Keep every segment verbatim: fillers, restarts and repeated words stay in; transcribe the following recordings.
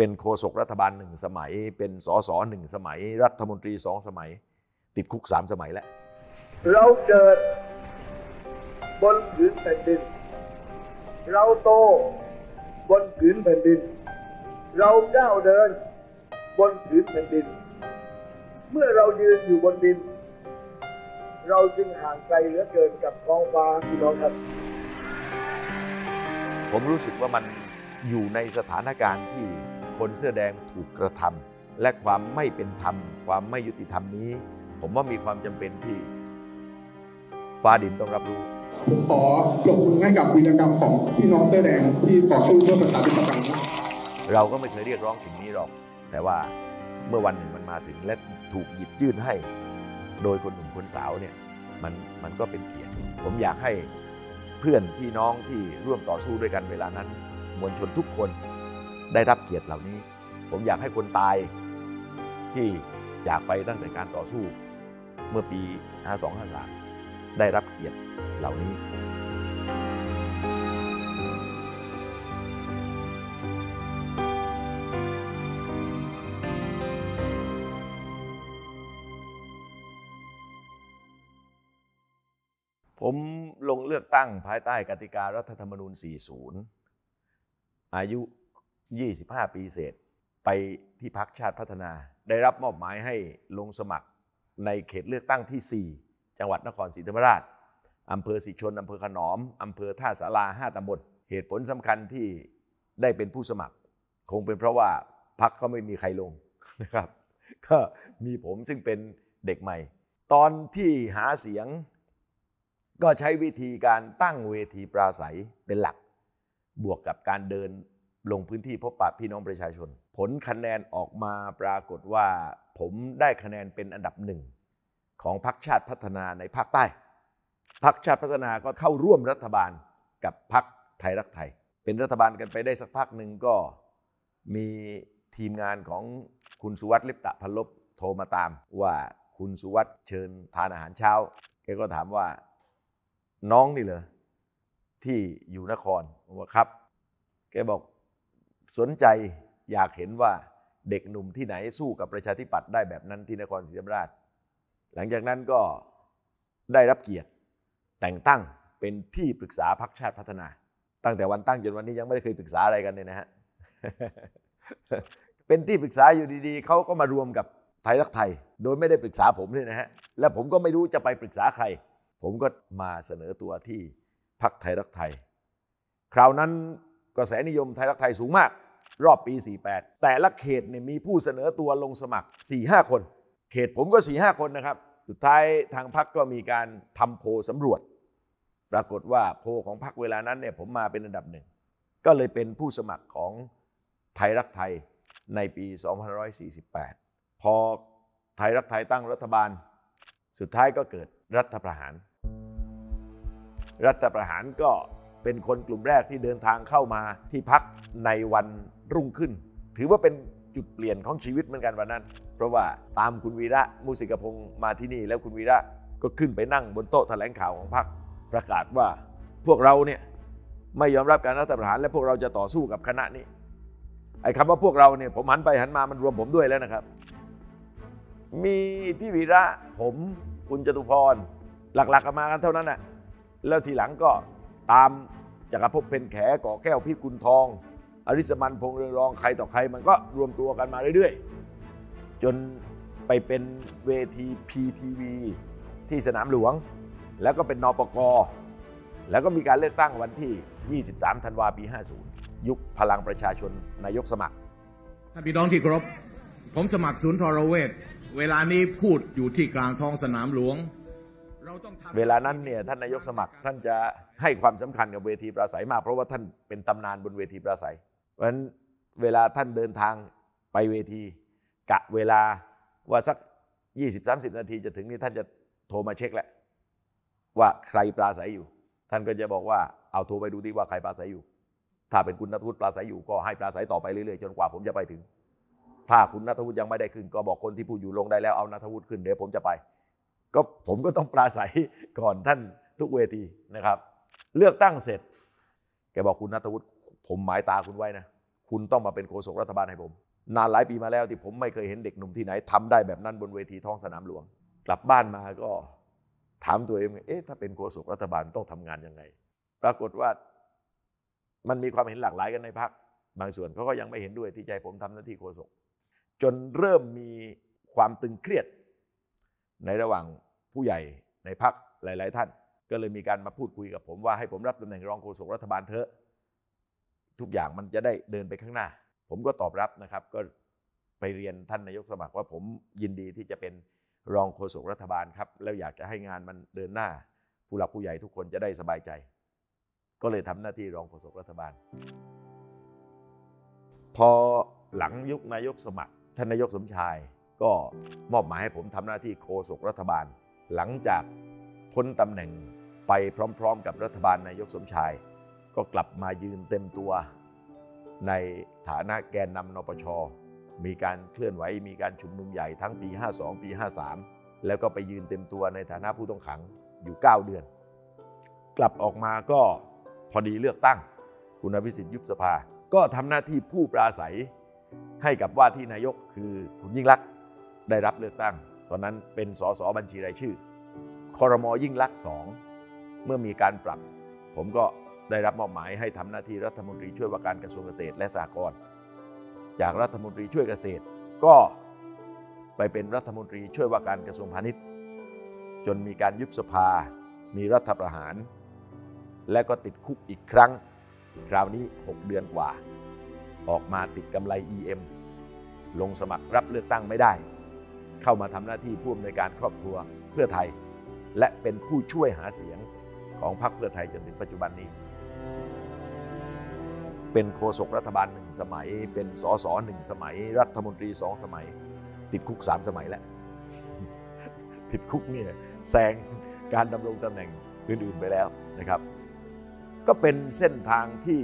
เป็นโฆษกรัฐบาลหนึ่งสมัยเป็นสสหนึ่งสมัยรัฐมนตรีสองสมัยติดคุกสามสมัยแล้วเราเกิดบนผืนแผ่นดินเราโตบนผืนแผ่นดินเราก้าวเดินบนผืนแผ่นดินเมื่อเรายืนอยู่บนดินเราจึงห่างไกลเหลือเกินกับท้องฟ้าพี่น้องครับผมรู้สึกว่ามันอยู่ในสถานการณ์ที่คนเสื้อแดงถูกกระทำและความไม่เป็นธรรมความไม่ยุติธรรมนี้ผมว่ามีความจำเป็นที่ฟ้าดินต้องรับรู้ผมขอปรบมือให้กับวีรกรรมของพี่น้องเสื้อแดงที่ต่อสู้เพื่อประชาธิปไตยเราก็ไม่เคยเรียกร้องสิ่งนี้หรอกแต่ว่าเมื่อวันหนึ่งมันมาถึงและถูกหยิบยื่นให้โดยคนหนุ่มคนสาวเนี่ยมันมันก็เป็นเกียรติผมอยากให้เพื่อนพี่น้องที่ร่วมต่อสู้ด้วยกันเวลานั้นมวลชนทุกคนได้รับเกียรติเหล่านี้ผมอยากให้คนตายที่จากไปตั้งแต่การต่อสู้เมื่อปีห้าสอง ห้าสามได้รับเกียรติเหล่านี้ผมลงเลือกตั้งภายใต้กติการัฐธรรมนูญ สี่สิบ อายุ ยี่สิบห้า ปีเศษไปที่พรรคชาติพัฒนาได้รับมอบหมายให้ลงสมัครในเขตเลือกตั้งที่ สี่ จังหวัดนครศรีธรรมราชอำเภอสิชนอำเภอขนอมอำเภอท่าสาราห้าตำบลเหตุผลสำคัญที่ได้เป็นผู้สมัครคงเป็นเพราะว่าพรรคเขาไม่มีใครลงนะครับก็มีผมซึ่งเป็นเด็กใหม่ตอนที่หาเสียงก็ใช้วิธีการตั้งเวทีปราศัยเป็นหลักบวกกับการเดินลงพื้นที่พบปะพี่น้องประชาชนผลคะแนนออกมาปรากฏว่าผมได้คะแนนเป็นอันดับหนึ่งของพรรคชาติพัฒนาในภาคใต้พรรคชาติพัฒนาก็เข้าร่วมรัฐบาลกับพรรคไทยรักไทยเป็นรัฐบาลกันไปได้สักพักหนึ่งก็มีทีมงานของคุณสุวัสดิ์ลิปตะพันลบโทรมาตามว่าคุณสุวัสดิ์เชิญทานอาหารเช้าแกก็ถามว่าน้องนี่เหรอที่อยู่นครผมว่าครับแกบอกสนใจอยากเห็นว่าเด็กหนุ่มที่ไหนสู้กับประชาธิปัตย์ได้แบบนั้นที่นครศรีธรรมราชหลังจากนั้นก็ได้รับเกียรติแต่งตั้งเป็นที่ปรึกษาพรรคชาติพัฒนาตั้งแต่วันตั้งจนวันนี้ยังไม่ได้เคยปรึกษาอะไรกันเลยนะฮะ เป็นที่ปรึกษาอยู่ดีๆเขาก็มารวมกับไทยรักไทยโดยไม่ได้ปรึกษาผมเลยนะฮะและผมก็ไม่รู้จะไปปรึกษาใครผมก็มาเสนอตัวที่พรรคไทยรักไทยคราวนั้นกระแสนิยมไทยรักไทยสูงมากรอบปีสี่สิบแปดแต่ละเขตเนี่ยมีผู้เสนอตัวลงสมัคร สี่ห้า คนเขตผมก็ สี่ห้า คนนะครับสุดท้ายทางพรรคก็มีการทำโพลสำรวจปรากฏว่าโพลของพรรคเวลานั้นเนี่ยผมมาเป็นอันดับหนึ่งก็เลยเป็นผู้สมัครของไทยรักไทยในปีสองพันห้าร้อยสี่สิบแปดพอไทยรักไทยตั้งรัฐบาลสุดท้ายก็เกิดรัฐประหารรัฐประหารก็เป็นคนกลุ่มแรกที่เดินทางเข้ามาที่พรรคในวันรุ่งขึ้นถือว่าเป็นจุดเปลี่ยนของชีวิตเหมือนกันวันนั้นเพราะว่าตามคุณวีระมุสิกพงศ์มาที่นี่แล้วคุณวีระก็ขึ้นไปนั่งบนโต๊ะแถลงข่าวของพรรคประกาศว่าพวกเราเนี่ยไม่ยอมรับการรัฐประหารและพวกเราจะต่อสู้กับคณะนี้ไอ้คำว่าพวกเราเนี่ยผมหันไปหันมามันรวมผมด้วยแล้วนะครับมีพี่วีระผมคุณจตุพรหลักๆกันมากันเท่านั้นน่ะแล้วทีหลังก็ตามจักรภพเพ็ญแขก่อแก้วพิกุลทองอริสมันพงษ์เรืองรองใครต่อใครมันก็รวมตัวกันมาเรื่อยๆจนไปเป็นเวที พี ที วี ที่สนามหลวงแล้วก็เป็นนปก.แล้วก็มีการเลือกตั้งวันที่ยี่สิบสามธันวาคมปีห้าสิบยุคพลังประชาชนนายกสมัครท่านพี่น้องที่เคารพผมสมัครศูนย์ทรเวชเวลานี้พูดอยู่ที่กลางท้องสนามหลวงเวลานั้นเนี่ยท่านนายกสมัครท่านจะให้ความสำคัญกับเวทีปราศัยมากเพราะว่าท่านเป็นตำนานบนเวทีปราศัยเพราะฉะนั้นเวลาท่านเดินทางไปเวทีกะเวลาว่าสัก ยี่สิบถึงสามสิบ นาทีจะถึงนี่ท่านจะโทรมาเช็คแหละว่าใครปราศัยอยู่ท่านก็จะบอกว่าเอาโทรไปดูที่ว่าใครปราศัยอยู่ถ้าเป็นคุณณัฐวุฒิปราศัยอยู่ก็ให้ปราศัยต่อไปเรื่อยๆจนกว่าผมจะไปถึงถ้าคุณณัฐวุฒิยังไม่ได้ขึ้นก็บอกคนที่พูดอยู่ลงได้แล้วเอาณัฐวุฒิขึ้นเดี๋ยวผมจะไปก็ผมก็ต้องปราศัยก่อนท่านทุกเวทีนะครับเลือกตั้งเสร็จแกบอกคุณณัฐวุฒิผมหมายตาคุณไว้นะคุณต้องมาเป็นโฆษกรัฐบาลให้ผมนานหลายปีมาแล้วที่ผมไม่เคยเห็นเด็กหนุ่มที่ไหนทำได้แบบนั้นบนเวทีท้องสนามหลวงกลับบ้านมาก็ถามตัวเองเอ๊ะถ้าเป็นโฆษกรัฐบาลต้องทำงานยังไงปรากฏว่ามันมีความเห็นหลากหลายกันในพรรคบางส่วนเขาก็ยังไม่เห็นด้วยที่จะให้ผมทำหน้าที่โฆษกจนเริ่มมีความตึงเครียดในระหว่างผู้ใหญ่ในพรรคหลายๆท่านก็เลยมีการมาพูดคุยกับผมว่าให้ผมรับตำแหน่งรองโฆษกรัฐบาลเถอะทุกอย่างมันจะได้เดินไปข้างหน้าผมก็ตอบรับนะครับก็ไปเรียนท่านนายกสมัครว่าผมยินดีที่จะเป็นรองโฆษกรัฐบาลครับแล้วอยากจะให้งานมันเดินหน้าผู้หลักผู้ใหญ่ทุกคนจะได้สบายใจก็เลยทำหน้าที่รองโฆษกรัฐบาลพอหลังยุคนายกสมัครท่านนายกสมชายก็มอบหมายให้ผมทำหน้าที่โฆษกรัฐบาลหลังจากพ้นตำแหน่งไปพร้อมๆกับรัฐบาลนายกสมชายก็กลับมายืนเต็มตัวในฐานะแกนนำนปช.มีการเคลื่อนไหวมีการชุมนุมใหญ่ทั้งปีห้าสองปีห้าสามแล้วก็ไปยืนเต็มตัวในฐานะผู้ต้องขังอยู่เก้าเดือนกลับออกมาก็พอดีเลือกตั้งคุณอภิสิทธิ์ยุบสภาก็ทำหน้าที่ผู้ปราศัยให้กับว่าที่นายกคือคุณยิ่งลักษณ์ได้รับเลือกตั้งตอนนั้นเป็นสสบัญชีรายชื่อครม.ยิ่งลักษณ์สองเมื่อมีการปรับผมก็ได้รับมอบหมายให้ทำหน้าที่รัฐมนตรีช่วยว่าการกระทรวงเกษตรและสหกรณ์จากรัฐมนตรีช่วยเกษตรก็ไปเป็นรัฐมนตรีช่วยว่าการกระทรวงพาณิชย์จนมีการยุบสภามีรัฐประหารและก็ติดคุกอีกครั้งคราวนี้หกเดือนกว่าออกมาติดกำไร อี เอ็ม ลงสมัครรับเลือกตั้งไม่ได้เข้ามาทำหน้าที่ผู้อำนวยการครอบครัวเพื่อไทยและเป็นผู้ช่วยหาเสียงของพรรคเพื่อไทยจนถึงปัจจุบันนี้เป็นโฆษกรัฐบาลหนึ่งสมัยเป็นสสหนึ่งสมัยรัฐมนตรีสองสมัยติดคุกสามสมัยแล้วติดคุกเนี่ยแซงการดำรงตำแหน่งอื่นๆไปแล้วนะครับก็เป็นเส้นทางที่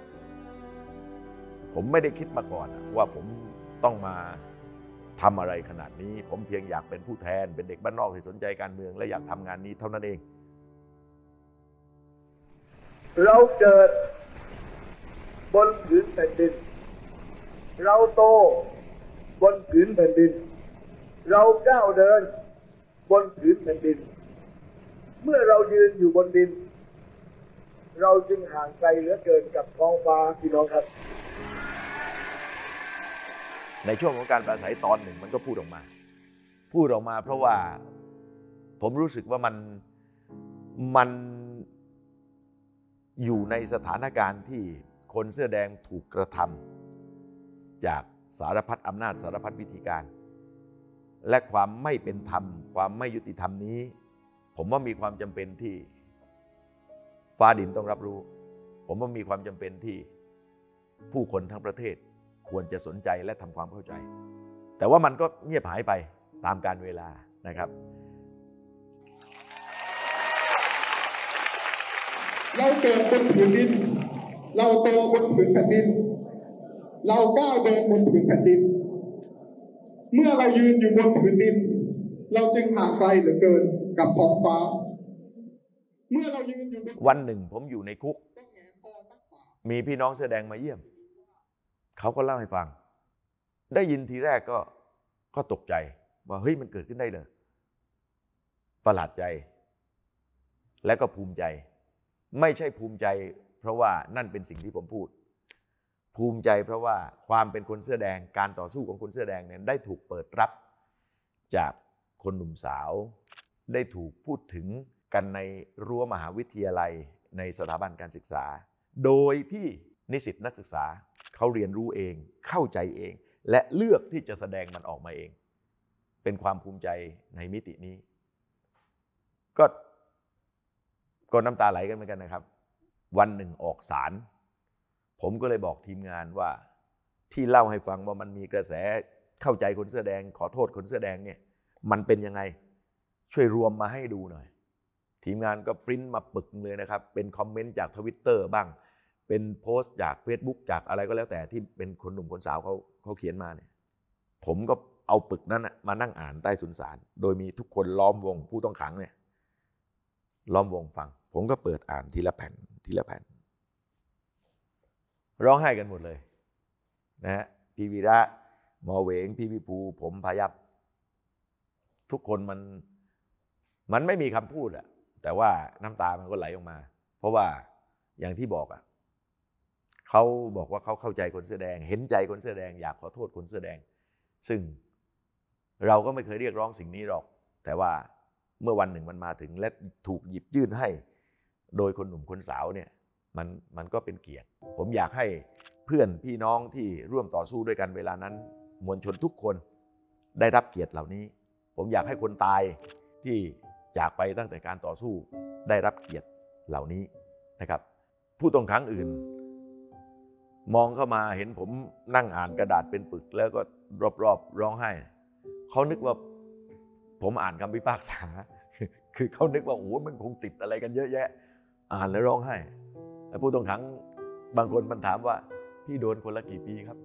ผมไม่ได้คิดมาก่อนว่าผมต้องมาทำอะไรขนาดนี้ผมเพียงอยากเป็นผู้แทนเป็นเด็กบ้านนอกที่สนใจการเมืองและอยากทำงานนี้เท่านั้นเองเราเกิดบนผืนแผ่นดินเราโตบนผืนแผ่นดินเราก้าวเดินบนผืนแผ่นดินเมื่อเรายืนอยู่บนดินเราจึงห่างไกลเหลือเกินกับท้องฟ้าพี่น้องครับในช่วงของการปราศัยตอนหนึ่งมันก็พูดออกมาพูดออกมาเพราะว่าผมรู้สึกว่ามันมันอยู่ในสถานการณ์ที่คนเสื้อแดงถูกกระทำจากสารพัดอำนาจสารพัดวิธีการและความไม่เป็นธรรมความไม่ยุติธรรมนี้ผมว่ามีความจำเป็นที่ฟ้าดินต้องรับรู้ผมว่ามีความจำเป็นที่ผู้คนทั้งประเทศควรจะสนใจและทำความเข้าใจแต่ว่ามันก็เงียบหายไปตามกาลเวลานะครับเราเกิดบนผืนดินเราโตบนผืนแผ่นดินเราก้าวเดินบนผืนแผ่นดินเมื่อเรายืนอยู่บนผืนดินเราจึงห่างไกลเหลือเกินกับท้องฟ้าเมื่อเรายืนอยู่บนวันหนึ่งผมอยู่ในคุกมีพี่น้องเสื้อแดงมาเยี่ยมเขาก็เล่าให้ฟังได้ยินทีแรกก็ก็ตกใจว่าเฮ้ยมันเกิดขึ้นได้เลยประหลาดใจและก็ภูมิใจไม่ใช่ภูมิใจเพราะว่านั่นเป็นสิ่งที่ผมพูดภูมิใจเพราะว่าความเป็นคนเสื้อแดงการต่อสู้ของคนเสื้อแดงเนี่ยได้ถูกเปิดรับจากคนหนุ่มสาวได้ถูกพูดถึงกันในรั้วมหาวิทยาลัยในสถาบันการศึกษาโดยที่นิสิตนักศึกษาเขาเรียนรู้เองเข้าใจเองและเลือกที่จะแสดงมันออกมาเองเป็นความภูมิใจในมิตินี้ก็ก็น้ำตาไหลกันเหมือนกันนะครับวันหนึ่งออกศาลผมก็เลยบอกทีมงานว่าที่เล่าให้ฟังว่ามันมีกระแสเข้าใจคนเสื้อแดงขอโทษคนเสื้อแดงเนี่ยมันเป็นยังไงช่วยรวมมาให้ดูหน่อยทีมงานก็ปริ้นมาปึกเลยนะครับเป็นคอมเมนต์จาก Twitter บ้างเป็นโพสต์จาก Facebook จากอะไรก็แล้วแต่ที่เป็นคนหนุ่มคนสาวเขาเขาเขียนมาเนี่ยผมก็เอาปึกนั้นมานั่งอ่านใต้สุนศาลโดยมีทุกคนล้อมวงผู้ต้องขังเนี่ยล้อมวงฟังผมก็เปิดอ่านทีละแผ่นทีละแผ่นร้องไห้กันหมดเลยนะฮะพี่วีระหมอเหวงพี่วิภูผมพายัพทุกคนมันมันไม่มีคำพูดอะแต่ว่าน้ำตามันก็ไหลออกมาเพราะว่าอย่างที่บอกอะเขาบอกว่าเขาเข้าใจคนเสื้อแดงเห็นใจคนเสื้อแดงอยากขอโทษคนเสื้อแดงซึ่งเราก็ไม่เคยเรียกร้องสิ่งนี้หรอกแต่ว่าเมื่อวันหนึ่งมันมาถึงและถูกหยิบยื่นให้โดยคนหนุ่มคนสาวเนี่ยมันมันก็เป็นเกียรติผมอยากให้เพื่อนพี่น้องที่ร่วมต่อสู้ด้วยกันเวลานั้นมวลชนทุกคนได้รับเกียรติเหล่านี้ผมอยากให้คนตายที่จากไปตั้งแต่การต่อสู้ได้รับเกียรติเหล่านี้นะครับผู้ต้องขังอื่นมองเข้ามาเห็นผมนั่งอ่านกระดาษเป็นปึกแล้วก็รอบๆร้องไห้เขานึกว่าผมอ่านคำพิพากษาคือเขานึกว่าโอ้มันคงติดอะไรกันเยอะแยะอ่านแล้วร้องไห้แล้วผู้ต้องขังบางคนมันถามว่าพี่โดนคนละกี่ปีครับ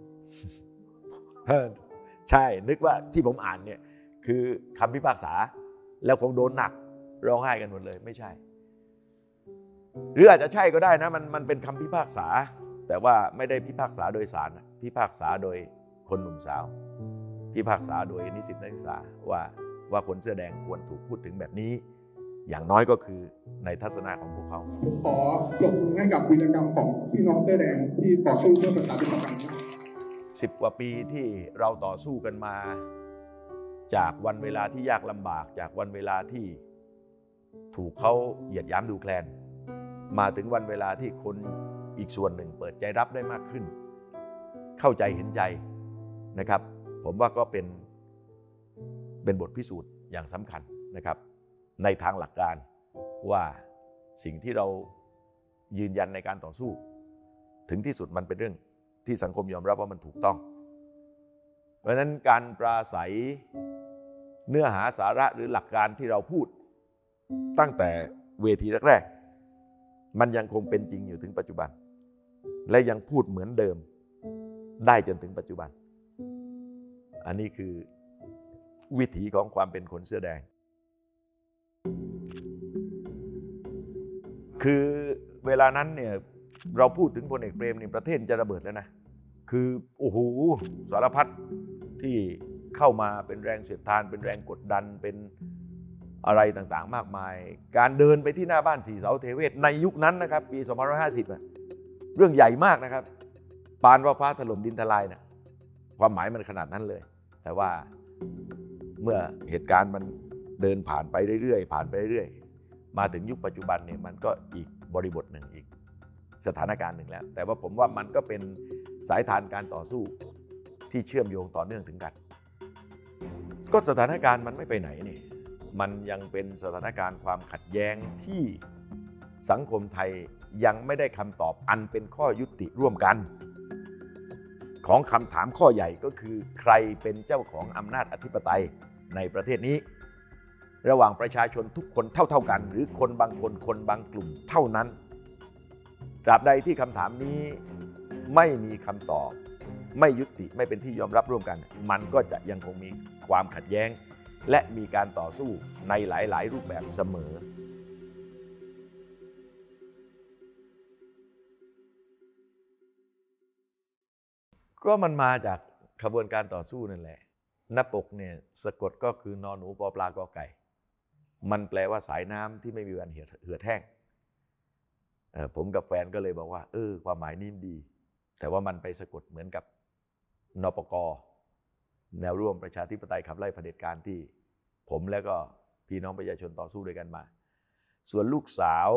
ใช่นึกว่าที่ผมอ่านเนี่ยคือคำพิพากษาแล้วคงโดนหนักร้องไห้กันหมดเลยไม่ใช่หรืออาจจะใช่ก็ได้นะมันมันเป็นคำพิพากษาแต่ว่าไม่ได้พิพากษาโดยศาลพิพากษาโดยคนหนุ่มสาวพิพากษาโดยนิสิตนักศึกษาว่าว่าคนเสื้อแดงควรถูกพูดถึงแบบนี้อย่างน้อยก็คือในทัศนะของพวกเขาผมขอปรบมือให้กับวีรกรรมของพี่น้องเสื้อแดงที่ต่อสู้เพื่อประชาธิปไตยสิบกว่าปีที่เราต่อสู้กันมาจากวันเวลาที่ยากลำบากจากวันเวลาที่ถูกเขาเหยียดหยามดูแคลนมาถึงวันเวลาที่คนอีกส่วนหนึ่งเปิดใจรับได้มากขึ้นเข้าใจเห็นใจนะครับผมว่าก็เป็นเป็นบทพิสูจน์อย่างสำคัญนะครับในทางหลักการว่าสิ่งที่เรายืนยันในการต่อสู้ถึงที่สุดมันเป็นเรื่องที่สังคมยอมรับว่ามันถูกต้องเพราะฉะนั้นการปราศัยเนื้อหาสาระหรือหลักการที่เราพูดตั้งแต่เวทีแรกๆมันยังคงเป็นจริงอยู่ถึงปัจจุบันและยังพูดเหมือนเดิมได้จนถึงปัจจุบันอันนี้คือวิถีของความเป็นคนเสื้อแดงคือเวลานั้นเนี่ยเราพูดถึงพลเอกเปรมในประเทศจะระเบิดแล้วนะคือโอ้โหสารพัดที่เข้ามาเป็นแรงเสียดทานเป็นแรงกดดันเป็นอะไรต่างๆมากมายการเดินไปที่หน้าบ้านสี่เสาเทเวศในยุคนั้นนะครับปีสองพันห้าร้อยห้าสิบอะเรื่องใหญ่มากนะครับปานว่าฟ้าถล่มดินทลายนะความหมายมันขนาดนั้นเลยแต่ว่าเมื่อเหตุการณ์มันเดินผ่านไปเรื่อยๆผ่านไปเรื่อยๆมาถึงยุคปัจจุบันเนี่ยมันก็อีกบริบทหนึ่งอีกสถานการณ์หนึ่งแล้วแต่ว่าผมว่ามันก็เป็นสายทานการต่อสู้ที่เชื่อมโยงต่อเนื่องถึงกันก็สถานการณ์มันไม่ไปไหนนี่มันยังเป็นสถานการณ์ความขัดแย้งที่สังคมไทยยังไม่ได้คำตอบอันเป็นข้อยุติร่วมกันของคำถามข้อใหญ่ก็คือใครเป็นเจ้าของอำนาจอธิปไตยในประเทศนี้ระหว่างประชาชนทุกคนเท่าๆกันหรือคนบางคนคนบางกลุ่มเท่านั้นตราบใดที่คำถามนี้ไม่มีคำตอบไม่ยุติไม่เป็นที่ยอมรับร่วมกันมันก็จะยังคงมีความขัดแย้งและมีการต่อสู้ในหลายๆรูปแบบเสมอก็มันมาจากขบวนการต่อสู้นั่นแหละหน้าปกเนี่ยสะกดก็คือนอหนูปอปลากอไก่มันแปลว่าสายน้ำที่ไม่มีวันเหือดแห้งผมกับแฟนก็เลยบอกว่าเออความหมายนี้ดีแต่ว่ามันไปสะกดเหมือนกับนปก.แนวร่วมประชาธิปไตยขับไล่เผด็จการที่ผมแล้วก็พี่น้องประชาชนต่อสู้ด้วยกันมาส่วนลูกสาว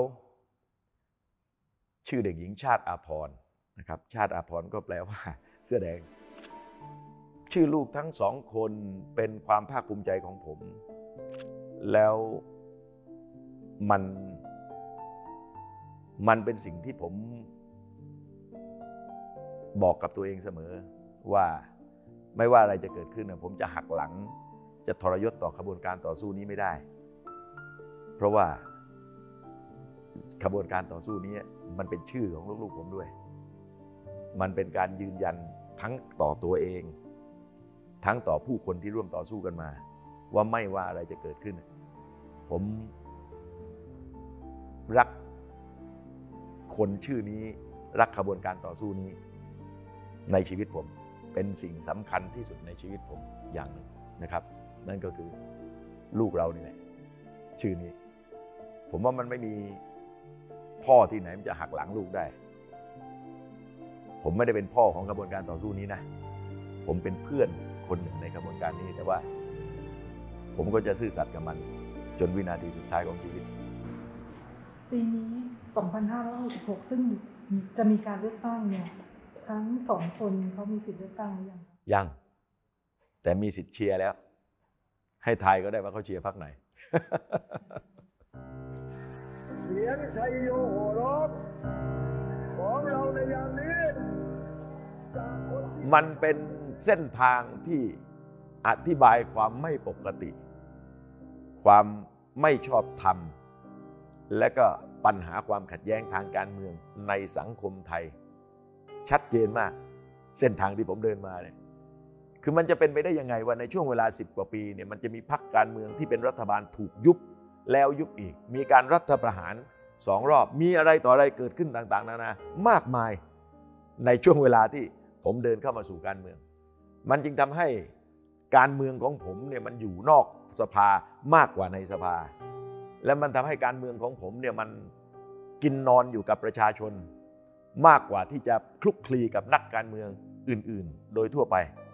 ชื่อเด็กหญิงชาติอาภรณ์นะครับชาติอาภรณ์ก็แปลว่าเสื้อแดงชื่อลูกทั้งสองคนเป็นความภาคภูมิใจของผมแล้วมันมันเป็นสิ่งที่ผมบอกกับตัวเองเสมอว่าไม่ว่าอะไรจะเกิดขึ้นผมจะหักหลังจะทรยศต่อขบวนการต่อสู้นี้ไม่ได้เพราะว่าขบวนการต่อสู้นี้มันเป็นชื่อของลูกๆผมด้วยมันเป็นการยืนยันทั้งต่อตัวเองทั้งต่อผู้คนที่ร่วมต่อสู้กันมาว่าไม่ว่าอะไรจะเกิดขึ้นผมรักคนชื่อนี้รักขบวนการต่อสู้นี้ในชีวิตผมเป็นสิ่งสำคัญที่สุดในชีวิตผมอย่างหนึ่งนะครับนั่นก็คือลูกเรานี่แหละชื่อนี้ผมว่ามันไม่มีพ่อที่ไหนมันจะหักหลังลูกได้ผมไม่ได้เป็นพ่อของกระบวนการต่อสู้นี้นะผมเป็นเพื่อนคนหนึ่งในกระบวนการนี้แต่ว่าผมก็จะซื่อสัตย์กับมันจนวินาทีสุดท้ายของชีวิตปีนี้สองพันห้าร้อยหกสิบหกซึ่งจะมีการเลือกตั้งเนี่ยทั้งสองคนเขามีสิทธิ์เลือกตั้งหรือยังยังแต่มีสิทธิ์เชียร์แล้วให้ทายก็ได้ว่าเขาเชียร์พรรคไหนเสียงชัยโยโห่ร้องของเราในยามนี้มันเป็นเส้นทางที่อธิบายความไม่ปกติความไม่ชอบธรรมและก็ปัญหาความขัดแย้งทางการเมืองในสังคมไทยชัดเจนมากเส้นทางที่ผมเดินมาเนี่ยคือมันจะเป็นไปได้ยังไงว่าในช่วงเวลาสิบกว่าปีเนี่ยมันจะมีพรรคการเมืองที่เป็นรัฐบาลถูกยุบแล้วยุบอีกมีการรัฐประหารสองรอบมีอะไรต่ออะไรเกิดขึ้นต่างๆนานามากมายในช่วงเวลาที่ผมเดินเข้ามาสู่การเมืองมันจึงทำให้การเมืองของผมเนี่ยมันอยู่นอกสภามากกว่าในสภาและมันทำให้การเมืองของผมเนี่ยมันกินนอนอยู่กับประชาชนมากกว่าที่จะคลุกคลีกับนักการเมืองอื่นๆโดยทั่วไป